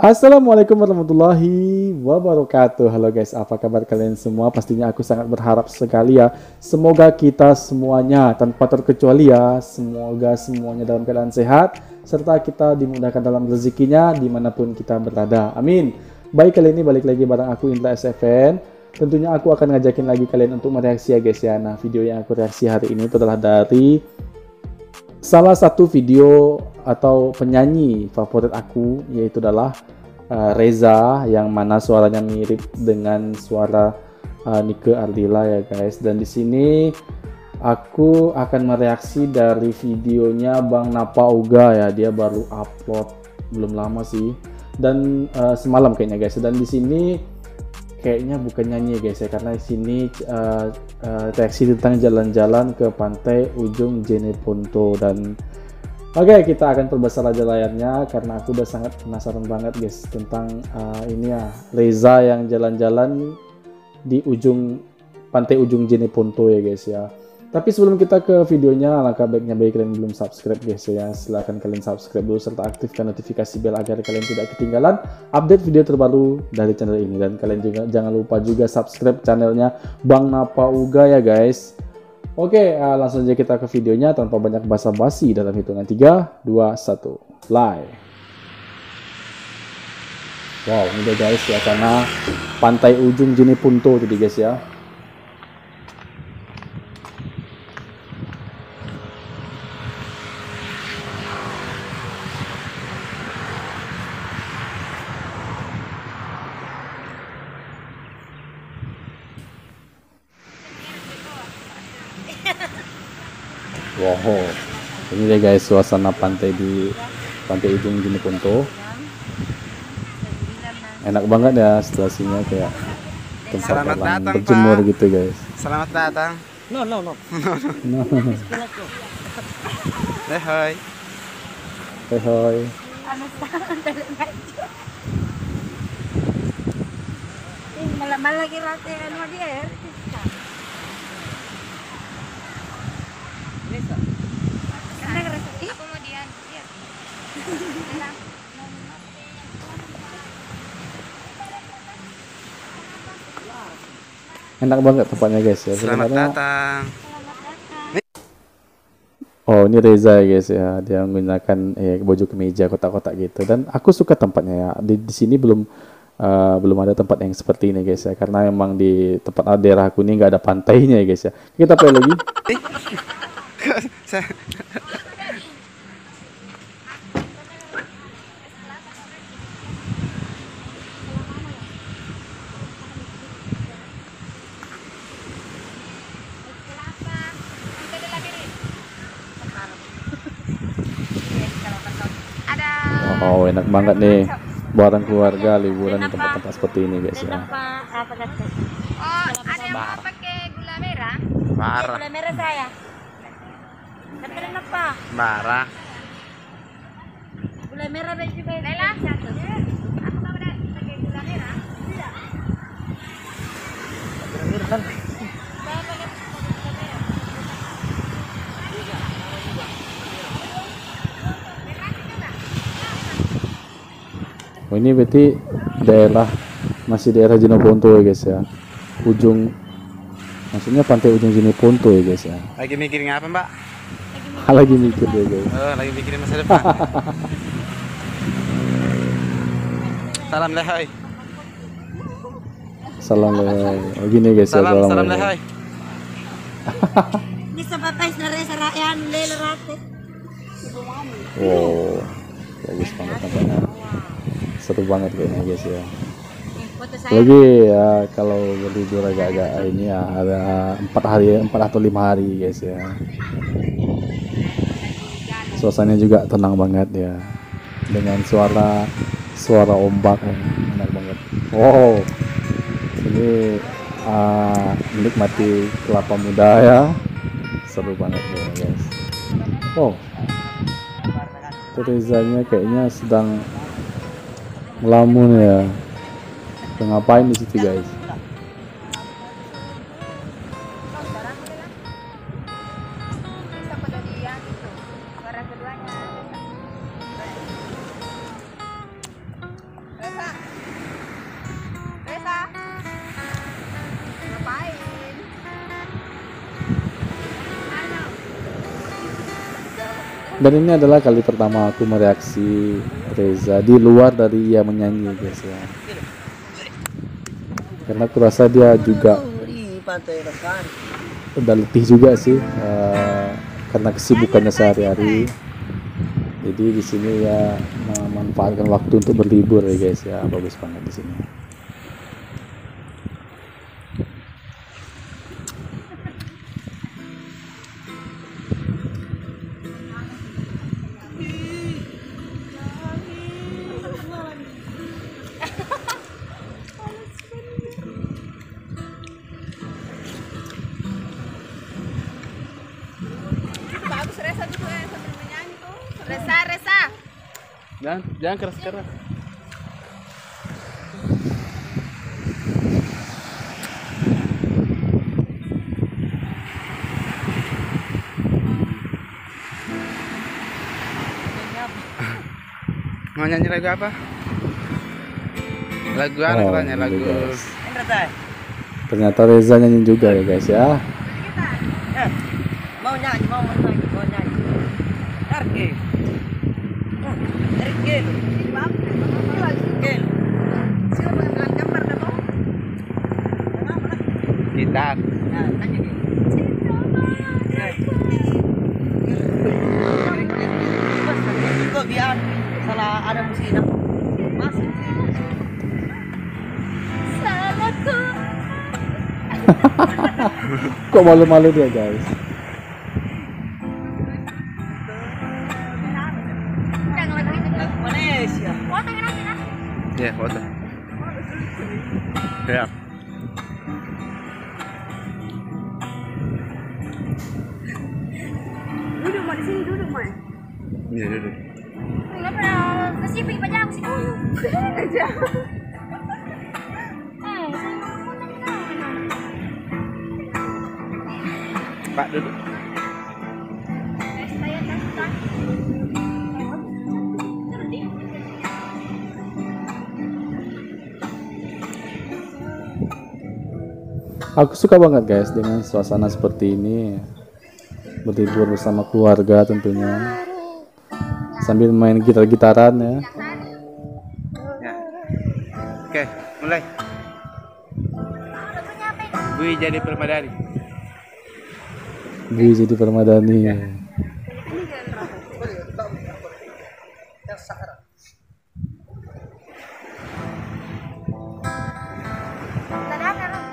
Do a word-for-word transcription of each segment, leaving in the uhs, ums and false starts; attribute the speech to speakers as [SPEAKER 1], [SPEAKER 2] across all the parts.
[SPEAKER 1] Assalamualaikum warahmatullahi wabarakatuh. Halo guys, apa kabar kalian semua? Pastinya aku sangat berharap sekali ya, semoga kita semuanya tanpa terkecuali ya, semoga semuanya dalam keadaan sehat, serta kita dimudahkan dalam rezekinya dimanapun kita berada. Amin. Baik, kali ini balik lagi bareng aku Indra S F N. Tentunya aku akan ngajakin lagi kalian untuk mereaksi ya guys ya. Nah, video yang aku reaksi hari ini itu adalah dari salah satu video atau penyanyi favorit aku, yaitu adalah uh, Reza, yang mana suaranya mirip dengan suara uh, Nike Ardilla ya guys. Dan di sini aku akan mereaksi dari videonya Bang Napa Uga ya, dia baru upload belum lama sih, dan uh, semalam kayaknya guys. Dan di sini kayaknya bukan nyanyi ya guys ya, karena di sini uh, uh, reaksi tentang jalan-jalan ke pantai ujung Jeneponto. Dan oke, okay, kita akan perbesar aja layarnya karena aku udah sangat penasaran banget guys tentang uh, ini ya, Reza yang jalan-jalan di ujung pantai ujung Jeneponto ya guys ya. Tapi sebelum kita ke videonya, alangkah baiknya bagi kalian belum subscribe guys ya, silahkan kalian subscribe dulu serta aktifkan notifikasi bel agar kalian tidak ketinggalan update video terbaru dari channel ini. Dan kalian juga jangan lupa juga subscribe channelnya Bang Napa Uga ya guys. Oke, uh, langsung aja kita ke videonya tanpa banyak basa-basi dalam hitungan tiga, dua, satu, play. Wow, ini deh guys ya, karena pantai ujung Jeneponto jadi guys ya. Wow, ini deh guys suasana pantai di pantai ujung Jeneponto. Enak banget ya situasinya, kayak tempat
[SPEAKER 2] Selamat
[SPEAKER 1] orang
[SPEAKER 2] datang,
[SPEAKER 1] berjemur
[SPEAKER 2] Pak.
[SPEAKER 1] gitu guys.
[SPEAKER 2] Selamat datang.
[SPEAKER 3] No, no, no.
[SPEAKER 1] No.
[SPEAKER 2] Hai hai.
[SPEAKER 1] Hoi hoi.
[SPEAKER 4] Malam lagi rate anu dia. Kemudian iya.
[SPEAKER 1] Enak banget tempatnya guys ya.
[SPEAKER 2] Selamat
[SPEAKER 1] Sebenarnya,
[SPEAKER 2] datang.
[SPEAKER 1] oh ini Reza ya guys ya, dia menggunakan eh, baju kemeja kotak-kotak gitu. Dan aku suka tempatnya ya. Di, di sini belum uh, belum ada tempat yang seperti ini guys ya, karena memang di tempat daerah aku ini nggak ada pantainya ya guys ya. Kita play lagi.
[SPEAKER 2] Saya-
[SPEAKER 1] Oh enak banget nih bareng keluarga liburan di tempat-tempat seperti ini guys ya.
[SPEAKER 4] Apa kata? Oh, ada yang mau pakai gula merah?
[SPEAKER 2] Barah.
[SPEAKER 4] Gula merah saya. Kata apa?
[SPEAKER 2] Barah.
[SPEAKER 4] Gula merah baju baju. Lela satu. Aku mau ada pakai gula merah. Tidak. Saya pakai gula merah.
[SPEAKER 1] Oh ini berarti daerah, masih daerah Jeneponto ya guys ya. Ujung, maksudnya pantai ujung Jeneponto ya guys ya.
[SPEAKER 2] Lagi mikirin apa, Mbak?
[SPEAKER 1] Lagi mikir deh guys.
[SPEAKER 2] Oh, lagi mikirin masa depan. Salam lehoi.
[SPEAKER 1] Salam lehoi. Oh gini guys ya,
[SPEAKER 2] Salam salam
[SPEAKER 1] lehoi.
[SPEAKER 2] lehoi.
[SPEAKER 4] Ini sebatas dari serayan lele rate.
[SPEAKER 1] Wow, bagus banget tampaknya. Seru banget kayaknya guys ya.
[SPEAKER 4] Foto saya.
[SPEAKER 1] Lagi ya kalau berlibur agak-agak ini ya, ada empat hari, empat atau lima hari guys ya. Suasananya juga tenang banget ya, dengan suara suara ombak ya, enak banget. Wow, ini uh, menikmati kelapa muda ya, seru banget ya guys. Wow, Rezanya kayaknya sedang melamun ya. Ngapain di situ guys? Dan ini adalah kali pertama aku mereaksi Reza di luar dari ia menyanyi guys ya. Karena aku rasa dia juga udah letih juga sih uh, karena kesibukannya sehari-hari. Jadi di sini ya memanfaatkan waktu untuk berlibur ya guys ya. Bagus banget di sini.
[SPEAKER 4] Bagus Resa juga ya sambil menyanyi tuh. Resa, Resa.
[SPEAKER 2] Jangan, jangan keras-keras. Mau nyanyi lagu apa? Lagu apa
[SPEAKER 1] Oh,
[SPEAKER 2] katanya? Lagu
[SPEAKER 1] guys. Ternyata Reza nyanyi juga ya guys ya.
[SPEAKER 3] Eh, mau nyanyi, mau nyanyi, mau nyanyi. Arke. Arke. Arke.
[SPEAKER 4] Sila mengambil gambar dah mau.
[SPEAKER 2] gitar.
[SPEAKER 3] Nah, nyanyi. Kok biar salah ada musiknya. Masih.
[SPEAKER 4] Salahku.
[SPEAKER 1] Kok malu-malu dia guys.
[SPEAKER 4] Jangan lagi gitu.
[SPEAKER 3] Lagu Malaysia.
[SPEAKER 4] Foto yang nanti nah.
[SPEAKER 2] Ya, foto. Ya.
[SPEAKER 4] Duduk mau di sini duduk mau.
[SPEAKER 2] Iya, duduk.
[SPEAKER 4] Enggak pernah ke sini aja aku sih dulu. Aja. Eh, saya mau tanya nama.
[SPEAKER 2] Pak, duduk.
[SPEAKER 4] Eh, saya tak.
[SPEAKER 1] Aku suka banget guys dengan suasana seperti ini. Berlibur bersama keluarga tentunya. Sambil main gitar-gitaran ya.
[SPEAKER 2] Ya. Oke, mulai.
[SPEAKER 4] Lagunya apa itu?
[SPEAKER 2] Bui jadi permadani.
[SPEAKER 1] Bui jadi permadani.
[SPEAKER 4] Tadi apa Rom?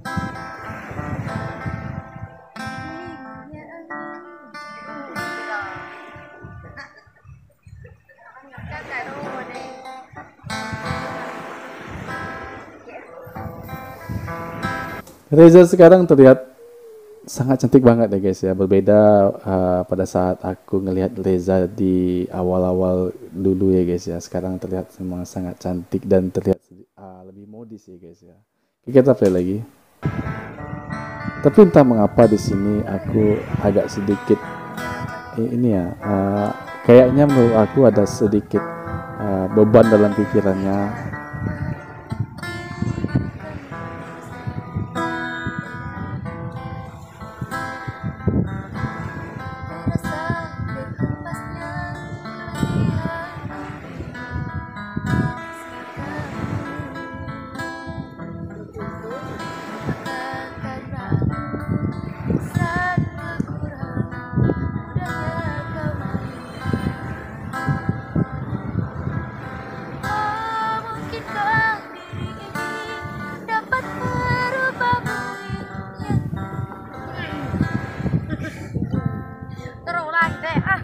[SPEAKER 1] Reza sekarang terlihat sangat cantik banget ya guys ya. Berbeda uh, pada saat aku ngelihat Reza di awal-awal dulu ya guys ya. Sekarang terlihat memang sangat cantik dan terlihat uh, lebih modis ya guys ya. Kita play lagi. Tapi entah mengapa di sini aku agak sedikit eh, ini ya. Uh, kayaknya menurut aku ada sedikit uh, beban dalam pikirannya.
[SPEAKER 4] Terulang deh ah.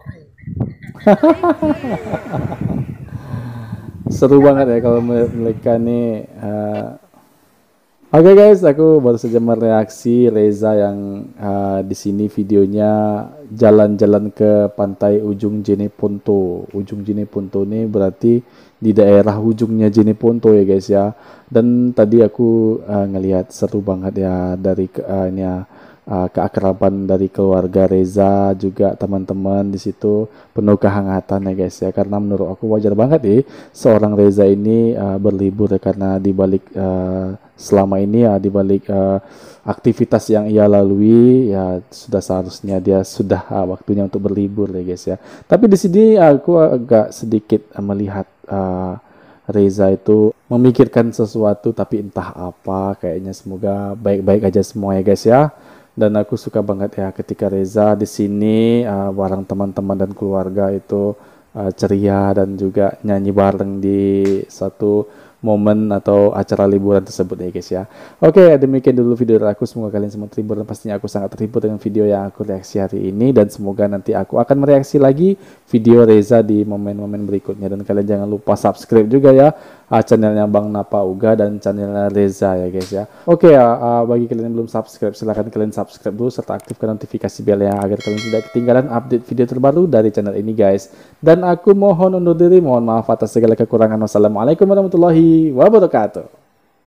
[SPEAKER 1] Seru banget ya kalau mereka nih. Uh... Oke okay guys, aku baru saja mereaksi Reza yang uh, di sini videonya jalan-jalan ke pantai ujung Jeneponto. Ujung Jeneponto ini berarti di daerah ujungnya Jeneponto ya guys ya. Dan tadi aku uh, ngelihat seru banget ya dari uh, ini ya, uh, keakraban dari keluarga Reza juga teman-teman di situ penuh kehangatan ya guys ya, karena menurut aku wajar banget nih seorang Reza ini uh, berlibur ya, karena di balik uh, selama ini ya di balik uh, aktivitas yang ia lalui ya sudah seharusnya dia sudah uh, waktunya untuk berlibur ya guys ya. Tapi di sini aku agak sedikit uh, melihat uh, Reza itu memikirkan sesuatu tapi entah apa, kayaknya semoga baik-baik aja semua ya guys ya. Dan aku suka banget ya ketika Reza di sini uh, bareng teman-teman dan keluarga itu uh, ceria dan juga nyanyi bareng di satu momen atau acara liburan tersebut ya guys ya. Oke, demikian dulu video dari aku, semoga kalian semua terhibur dan pastinya aku sangat terhibur dengan video yang aku reaksi hari ini, dan semoga nanti aku akan mereaksi lagi video Reza di momen-momen berikutnya. Dan kalian jangan lupa subscribe juga ya uh, channelnya Bang Napa Uga dan channelnya Reza ya guys ya. Oke ya, uh, bagi kalian yang belum subscribe silahkan kalian subscribe dulu serta aktifkan notifikasi belnya agar kalian tidak ketinggalan update video terbaru dari channel ini guys. Dan aku mohon undur diri, mohon maaf atas segala kekurangan. Wassalamualaikum warahmatullahi wabarakatuh.